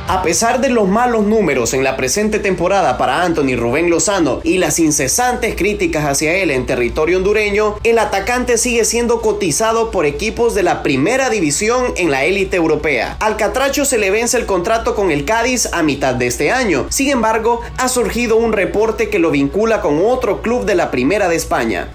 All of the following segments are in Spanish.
A pesar de los malos números en la presente temporada para Anthony Rubén Lozano y las incesantes críticas hacia él en territorio hondureño, el atacante sigue siendo cotizado por equipos de la primera división en la élite europea. Al catracho se le vence el contrato con el Cádiz a mitad de este año. Sin embargo, ha surgido un reporte que lo vincula con otro club de la primera de España.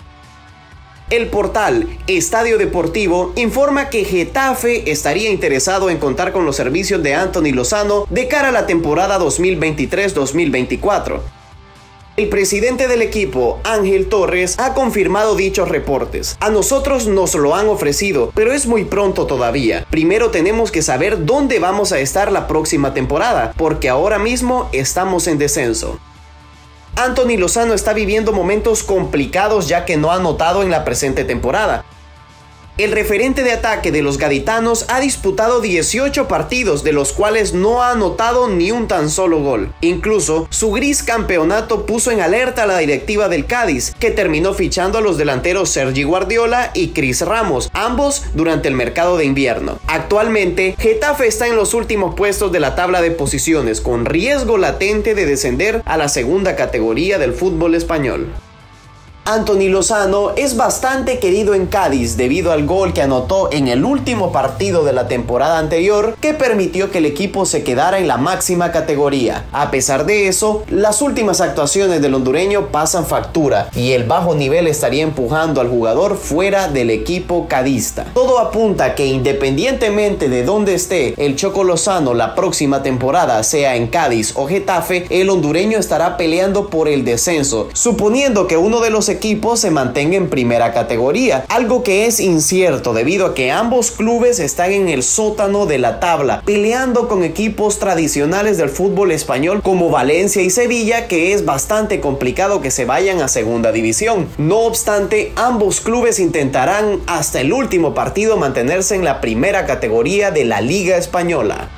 El portal Estadio Deportivo informa que Getafe estaría interesado en contar con los servicios de Anthony Lozano de cara a la temporada 2023-2024. El presidente del equipo, Ángel Torres, ha confirmado dichos reportes. A nosotros nos lo han ofrecido, pero es muy pronto todavía. Primero tenemos que saber dónde vamos a estar la próxima temporada, porque ahora mismo estamos en descenso. Anthony Lozano está viviendo momentos complicados ya que no ha anotado en la presente temporada. El referente de ataque de los gaditanos ha disputado 18 partidos, de los cuales no ha anotado ni un tan solo gol. Incluso, su gris campeonato puso en alerta a la directiva del Cádiz, que terminó fichando a los delanteros Sergi Guardiola y Cris Ramos, ambos durante el mercado de invierno. Actualmente, Getafe está en los últimos puestos de la tabla de posiciones, con riesgo latente de descender a la segunda categoría del fútbol español. Anthony Lozano es bastante querido en Cádiz debido al gol que anotó en el último partido de la temporada anterior, que permitió que el equipo se quedara en la máxima categoría. A pesar de eso, las últimas actuaciones del hondureño pasan factura y el bajo nivel estaría empujando al jugador fuera del equipo cadista. Todo apunta a que independientemente de dónde esté el Choco Lozano la próxima temporada, sea en Cádiz o Getafe, el hondureño estará peleando por el descenso, suponiendo que uno de los equipos se mantenga en primera categoría, algo que es incierto debido a que ambos clubes están en el sótano de la tabla, peleando con equipos tradicionales del fútbol español como Valencia y Sevilla, que es bastante complicado que se vayan a segunda división. No obstante, ambos clubes intentarán hasta el último partido mantenerse en la primera categoría de la Liga Española.